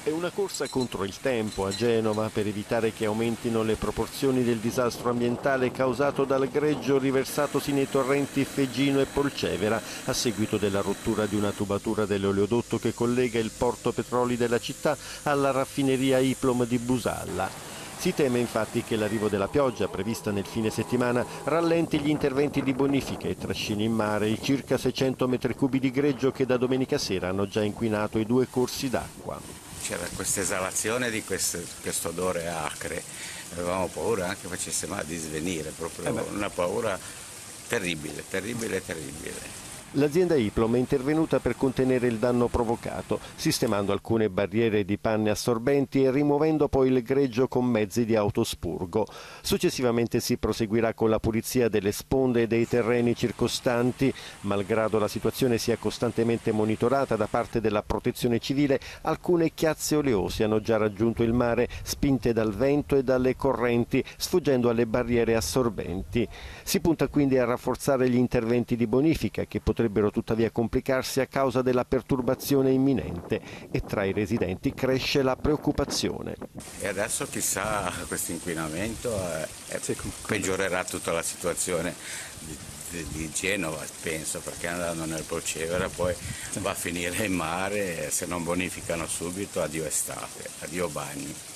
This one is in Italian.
È una corsa contro il tempo a Genova per evitare che aumentino le proporzioni del disastro ambientale causato dal greggio riversatosi nei torrenti Feggino e Polcevera a seguito della rottura di una tubatura dell'oleodotto che collega il porto petroli della città alla raffineria Iplom di Busalla. Si teme infatti che l'arrivo della pioggia, prevista nel fine settimana, rallenti gli interventi di bonifica e trascini in mare i circa 600 metri cubi di greggio che da domenica sera hanno già inquinato i 2 corsi d'acqua. C'era questa esalazione di questo odore acre, avevamo paura anche facesse male di svenire, proprio una paura terribile, terribile, terribile. L'azienda Iplom è intervenuta per contenere il danno provocato, sistemando alcune barriere di panne assorbenti e rimuovendo poi il greggio con mezzi di autospurgo. Successivamente si proseguirà con la pulizia delle sponde e dei terreni circostanti. Malgrado la situazione sia costantemente monitorata da parte della Protezione Civile, alcune chiazze oleose hanno già raggiunto il mare, spinte dal vento e dalle correnti, sfuggendo alle barriere assorbenti. Si punta quindi a rafforzare gli interventi di bonifica che potrebbero tuttavia complicarsi a causa della perturbazione imminente e tra i residenti cresce la preoccupazione. E adesso chissà questo inquinamento peggiorerà tutta la situazione di Genova, penso, perché andando nel Polcevera poi va a finire in mare, se non bonificano subito addio estate, addio bagni.